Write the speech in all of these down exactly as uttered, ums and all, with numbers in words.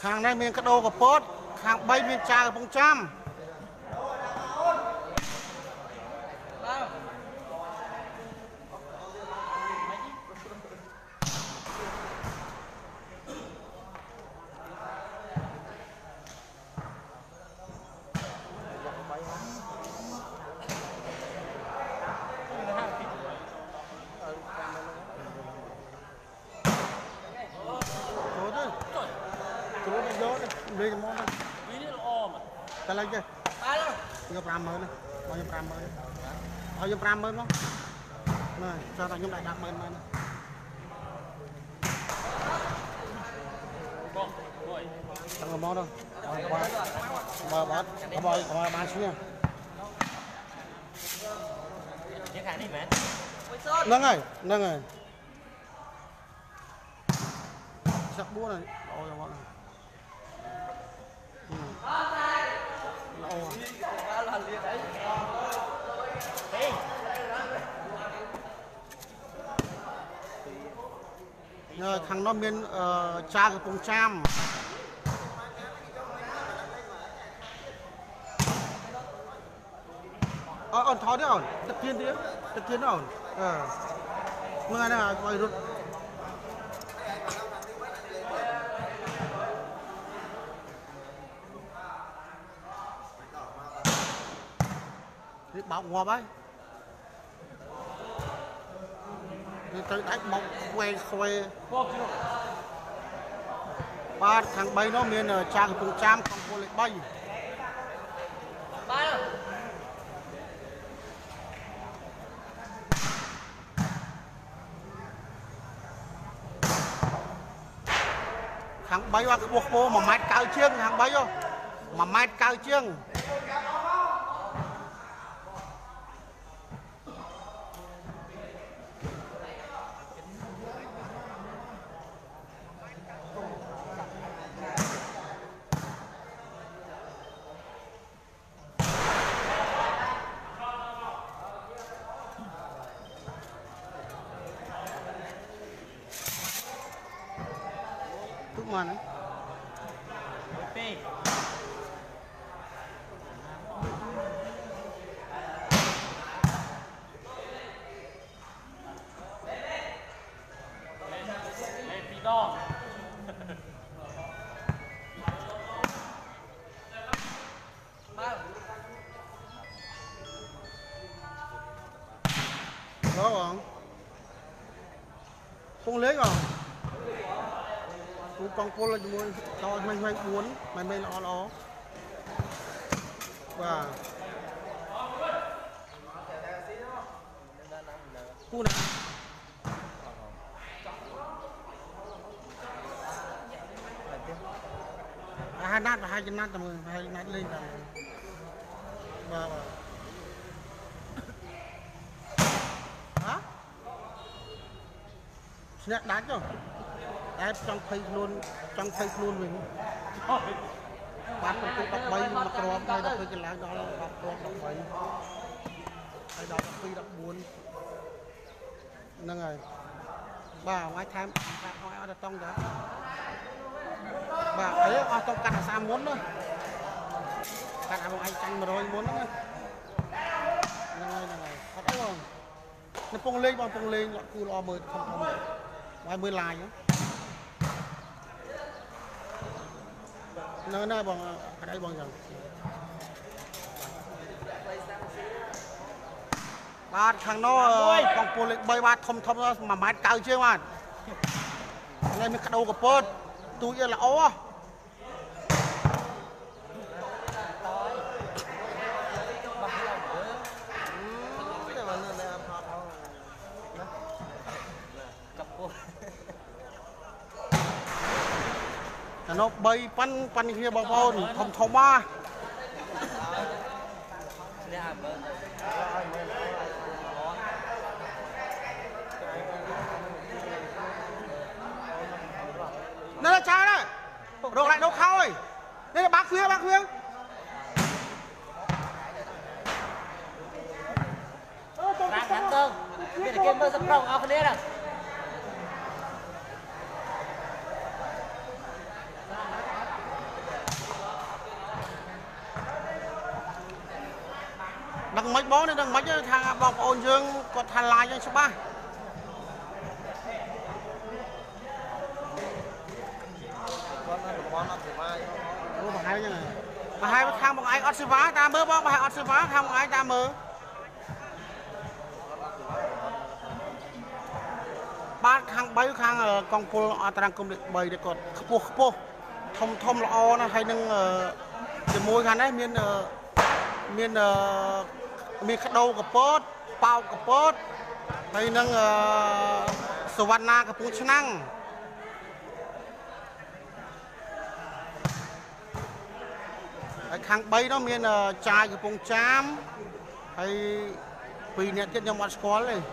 hàng này miền cát đô của pốt hàng bay miền trà của bông trăm đi cái món đó ta lấy chưa vô pram mới này bao nhiêu pram mới bao nhiêu pram mới không này cho tao nhúng lại đạp mới này chẳng có món đâu qua bờ bớt có bơi có ba xíu nha nâng rồi nâng rồi sắp búa này ôi rồi rồi thằng nó bên uh, cha của cùng trăm ờ ổn tháo đi ổn tất nhiên đi tất nhiên ổn ờ người này quay rút bọc ngọt ấy tới đánh bọc quay xoay ba thằng bay nó miền ở trang cùng trăm không có lệ bay thằng bay qua cái buộc cô mà mát cao chiêng thằng bay vô mà mát cao chiêng mana? Đó không? Không lấy không? Cũng con cô là muốn cho mình mình muốn mày mày lo lo và cu này hai nát và hai chân nát tầm hai nát lên là và hả? Snap đá chứ? Em trong thấy luôn trong thấy luôn mình bán một cái đọc bay mà crop hay đọc cái lá đó là đọc crop đọc bay hay đọc phi đọc buồn nâng rồi bà ngoài tham ngoài ở trong đó bà ấy ở trong cắt xa muốn nữa cắt một anh chanh mà rồi muốn nữa nâng rồi nâng rồi thật đấy không nó phông lên bằng phông lên lại cu lo mười không không ngoài mười lại nữa nó nó bằng ở đây bằng rằng ba thằng nó con pô lịch bay ba thom thom mà mát cao chưa mà này mình cắt đầu của pô tôi là ó nó bay pan pan kia bao bao thom thom ba nó là cha đấy đồ lại đâu khôi đây là bác khuyên bác khuyên Ráng thắng cơn bây giờ game mơ dập rồng ao phân đế à đằng mấy bó này đằng mấy thằng bọc ôn dương còn thằng lại cho số ba mà hai như này mà hai thằng một ai ót sư vá ta mơ bó mà hai ót sư vá thằng một ai ta mơ ba thằng bấy thằng con pol ở trang công định bày để còn khô khô thông thông là o nó hay nâng cái môi khăn đấy miền miền miền khát đâu cái pot bao cái pot hay nâng savannah cái bún năng khang bay nó miền chai cái bún chám hay vì nét tiết trong mặt school này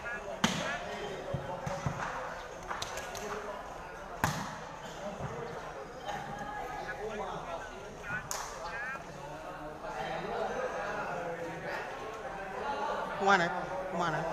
Come này, come này.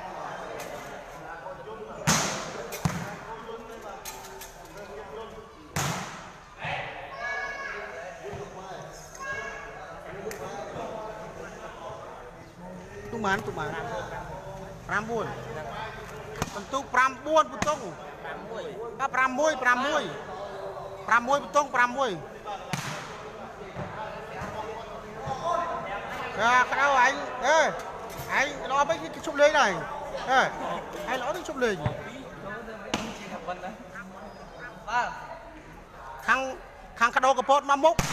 Tu mana, tu mana. Prambun. Bentuk prambun betung. Ah pramui, pramui. Pramui betung, pramui. À, cái đâu anh? Ê. Anh nó mấy cái chụp lưới này à, anh nó cái chụp lưới thằng thằng cái đầu cái pot mà múc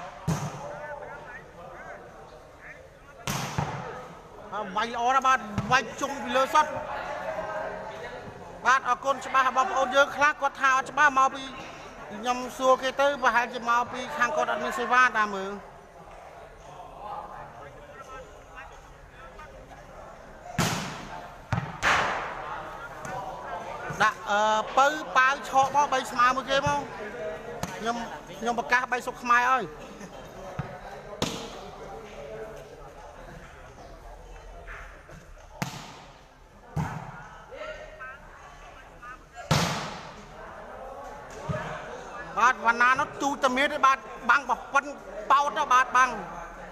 vay ó ra bạn vay chung vì lơ sắt bạn ở con ba bọc ôn dương khác có thao ba mau bị nhầm xua cái tới và hai cái mau bị khang con ăn miếng va ta mừ đã bơi bao cho bao bay smile một game không nhưng nhưng mà cá bay sụp khmer ơi bát và ná nó tu tầm miết đấy bát băng và phân bao đó bát băng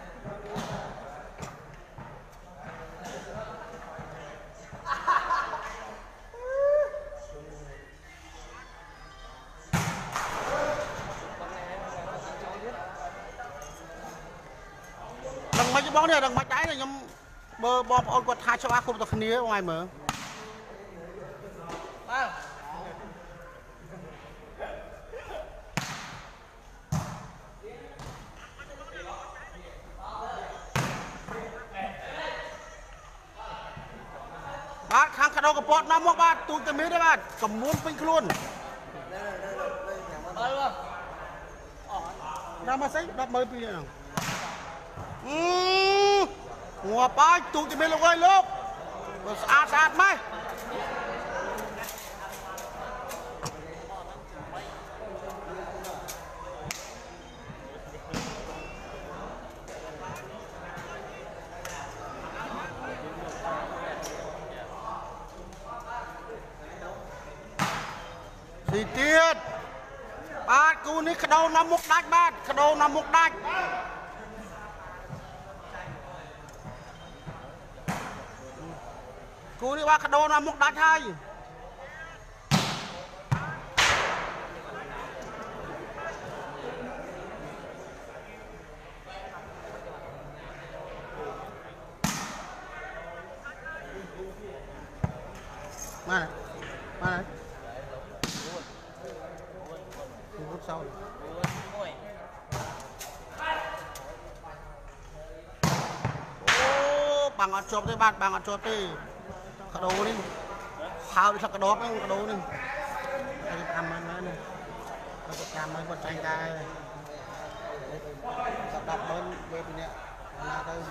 mấy cái bóng này đằng mạch đáy này nhưng bơ bom ôn quật hai cho ba không tập khía ngoài mở bát khang cả đâu cái pot năm mốc bát tụi cái miếng đấy bát cầm muốn pin luôn ra mà xây đập mới pin nào ngua bay tụi cái miếng luôn ơi lúc sát sát mấy thì tiết bát cú ní khả đâu nó múc đách bát khả đâu nó múc đách cú ní bát khả đâu nó múc đách hay mà này mà này phút sau ô bằng ở chộp đấy bạn bằng ở chộp đi cả đồ đi thao đi thật cả đồ cái cả đồ đi cái cam anh này cái cam anh còn tranh tay sắp đập bên bên nè là đây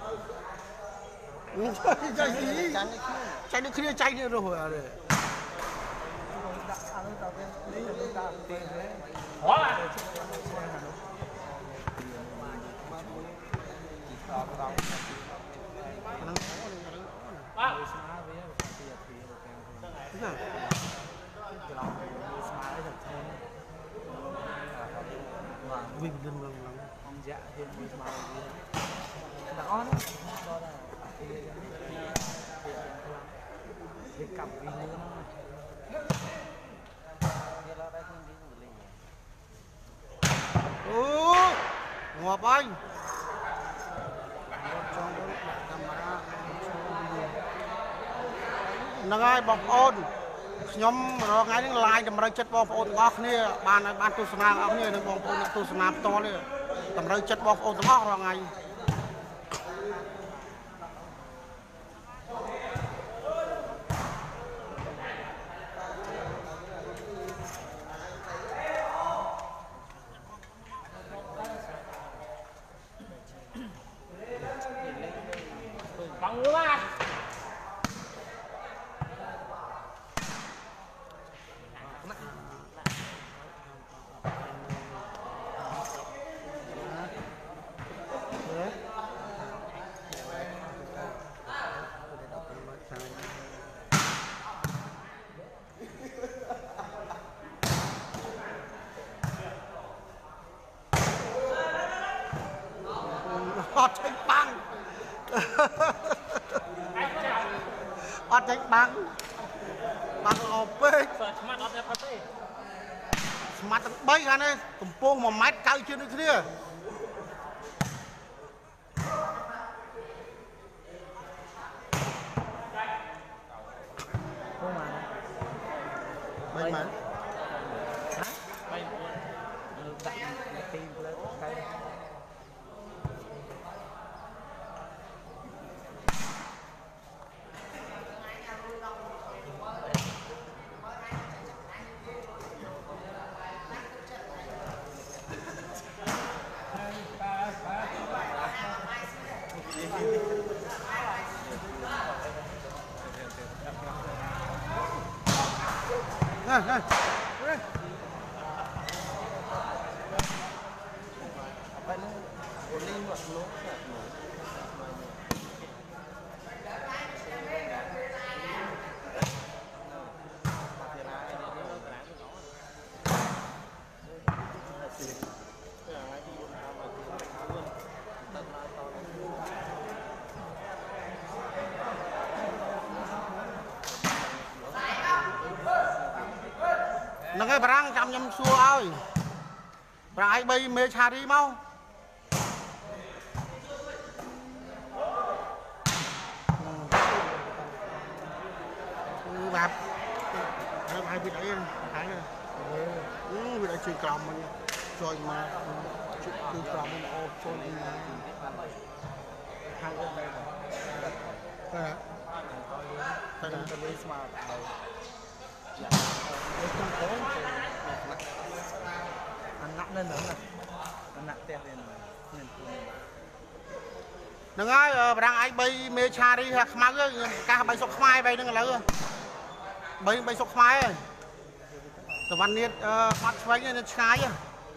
chơi gì tranh được kia tranh được rồi à đây hóa là Vinh lên lần lần dạ hiện mùi màu gì đó đó đó là cái cặp vì như nó ừ ngọt anh nâng ai bọc ôn nhóm rồi ngay những like tầm rơi chất bọc ôn ngọt nè bàn bàn tu sna ngọt nè đừng bọc ôn tu sna to nè tầm rơi chất bọc ôn ngọt rồi ngay bằng nữa mà ọt tránh băng ọt tránh băng băng ọp bê mặt tầng bay ra đây tầm pô mà mát cao chưa được kia bay mà nè nè nâng cái barang chăm nhâm xua ơi barang ai bay mê cha đi mau bạp hai vị đấy hai ừ vị đấy chơi còng mà chơi mà chơi còng mà ô chơi đi hai cái đây đây hả đây là cái lấy smart anh nặng lên nữa nè anh nặng tẹt lên đừng ơi đang ai bay mê cha đi hả khmer cả bay sọc khmer bay đừng là bay bay sọc khmer ơi tờ văn niết mắt xoáy nên trái á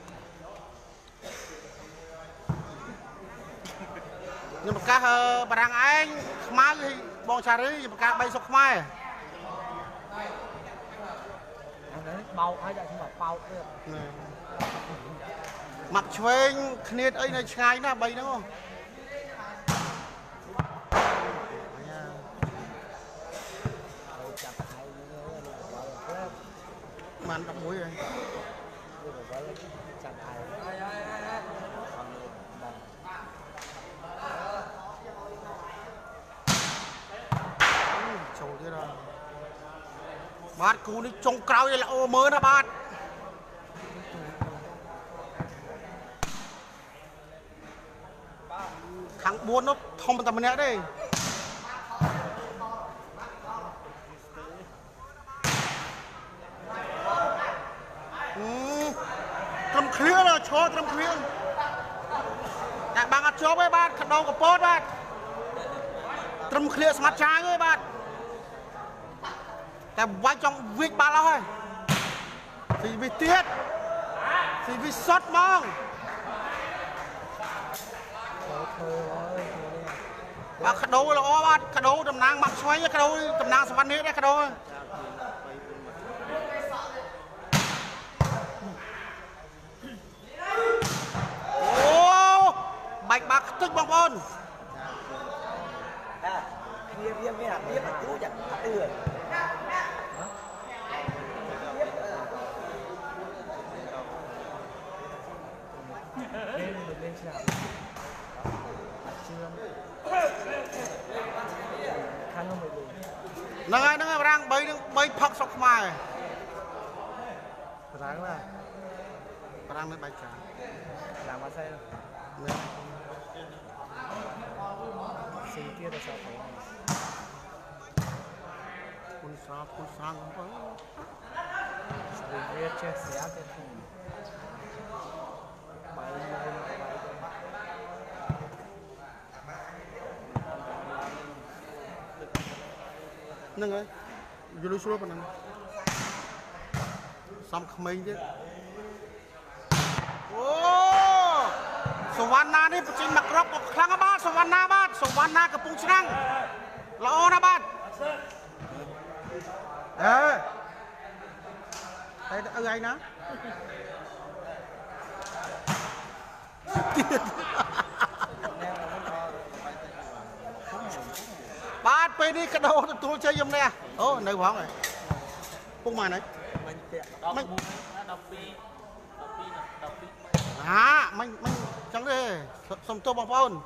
nhưng mà cả đang anh khmer thì bong cha đi mà cả bay sọc khmer bao ai vậy mà bao mặt xoay khné ấy này trái na bay đúng không màn đập mũi rồi trâu thế rồi bát cú đi trông cao như là ô mơ đó bát thằng buôn nó không tầm nè đây trầm khía là cho trầm khía tại bạn ăn chó với bạn khăn đầu của bốt bạn trầm khía smart trái với bạn tại vai trong việc ba lâu thôi thì vì tiết thì vì sót mong và khăn đầu là ó bạn khăn đầu tầm nàng mặc xoay khăn đầu tầm nàng sắp ăn hết đấy khăn đầu ô ôn Viêm viêm viêm viêm mà chú chẳng ừ. Lên lên sao? Khăn không bị lùi. Nâng ai nâng ai răng bay nâng bay phật sọc mài. Ráng là răng mới bay trả. Làm mà xe. Xì kia là sao phải? Kun sao kun sang không phải. Xì kia chết xé thế không. Bay lên bay lên. Nâng ơi, vô lưu xuống bên này. Xong khmer chứ. Ô, Savannah đi, trên mặt rốc có khăn bát, Savannah bát, Savannah cái bung trăng, lão na bát. Ê, đây ở đây nè. Bát pe đi cái đầu tôi chơi giùm nè. Ô, này khoảng này. Bung mày này. Mình à, mình mình chẳng đi, xong tôi bằng phone.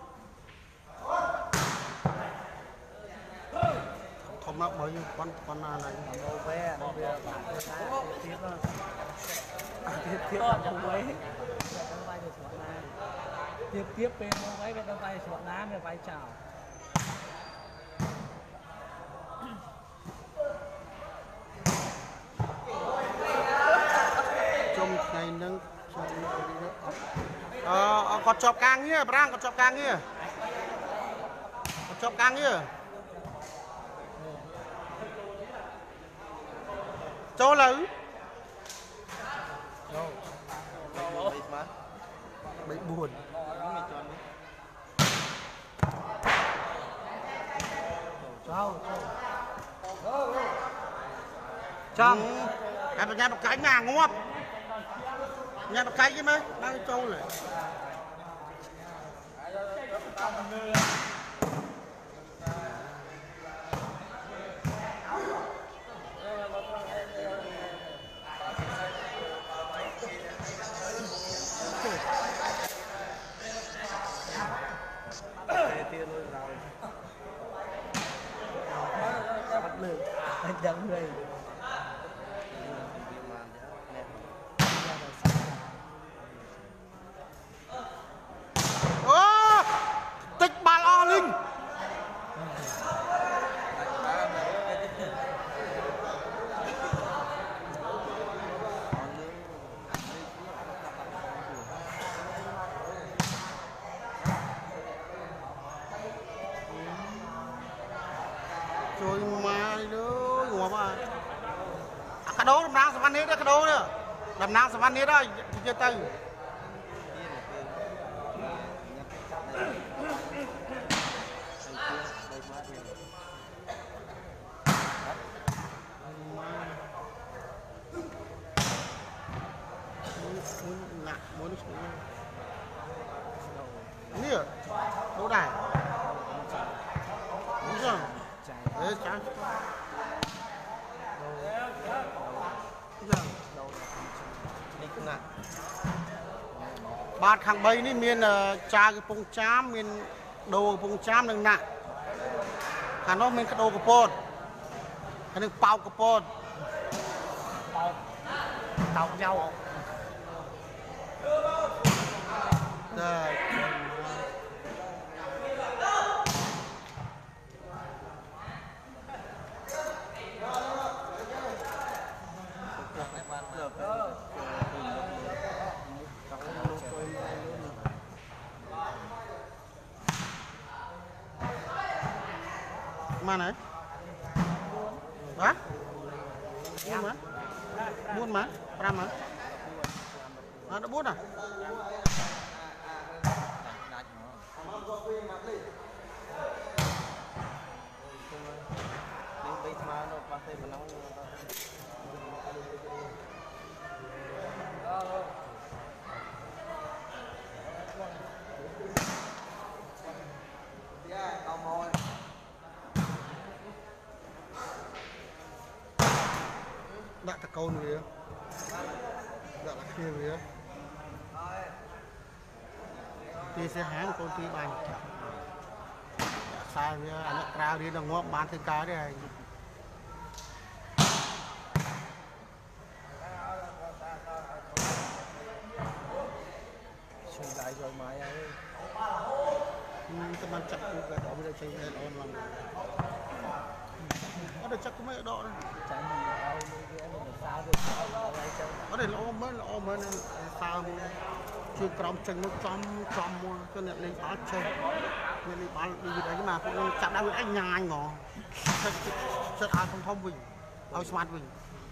Không nào bởi con con này. Nó ve, nó ve tiếp nó. Tiếp tiếp nó quấy. Tiếp tiếp bên nó quấy bên nó vai sọt ná bên vai chào. Trong ngày nâng ờ còn chọc càng nhá, Brang còn chọc càng nhá. Còn chọc càng nhá. Cho lử. Bị buồn. Sao? Trong em phải nghe một cái ngà ngộp. Nghe một cái chứ mấy, bao nhiêu trâu này. Bắt lửa, anh đắng người. Ô, tích bàn o linh. Trời mà nữa, ngọt à. À, cái đố đầm nang sầm hết đó, cái đố nữa. Đầm nang sầm hết đó, chưa từ. Nè, đố đài. Đúng chưa? Đấy, trái. Bát hàng bay ní miền trà cái pung chám miền đồ pung chám đừng nặng. Hà nó miền cái đồ cái pôn. Hà đừng bao cái pôn. Bao. Tàu nhau. Rồi. Mà này hả? Buôn mà buôn mà pram mà à, nó buôn à? côn về dạ là kia về thì sẽ háng con tí bành sai với anh đã trao đi là ngóp bán thêm cái đây xuân đại rồi mày ơi các bạn chắc cũng phải đó mới chơi lên ôm lòng có được chắc cũng mấy độ đâu chạy mình đâu cái em mình sao được ở đây là ôm mới là ôm mới nên sao chưa cầm chân nó trong trong cho nên lên báo chơi nên đi bán đi đấy mà cũng chặt đang anh nhà anh ngỏ rất ai không thông mình ao smart mình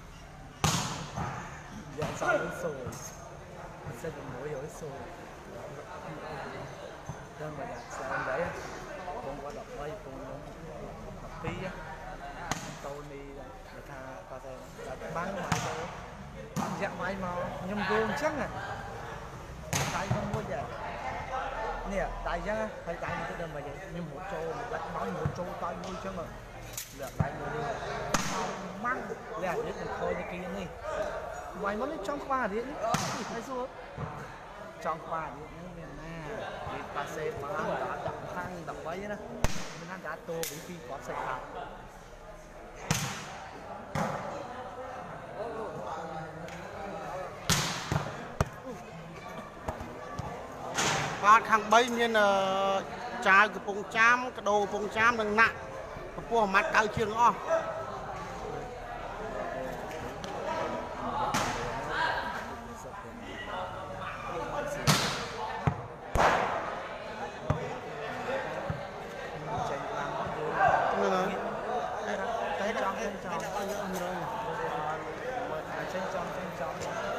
giờ sao nó sôi sẽ được mỗi ở sôi nên mà đặt sao đấy con qua đọc quay con đọc tí á tôi đi người ta có thể bán máy thôi dạng máy mà nhầm gương chắc này tay không có vậy nè tay ra phải tay như thế mà vậy như một trâu lại nói một trâu tay nuôi chứ mà là tay người đi măng là biết mình thôi như kia đi mày muốn lấy trong qua đi hay xuống trong qua đi miền nè đi ta xe mà đã đập thang đập váy đó mình ăn đã tô bị phi có sạch hạt và thằng bay nên là trái của bông cham cái đồ bông cham đừng nặng cái bùa mặt cao chiên ó trên trong trên trong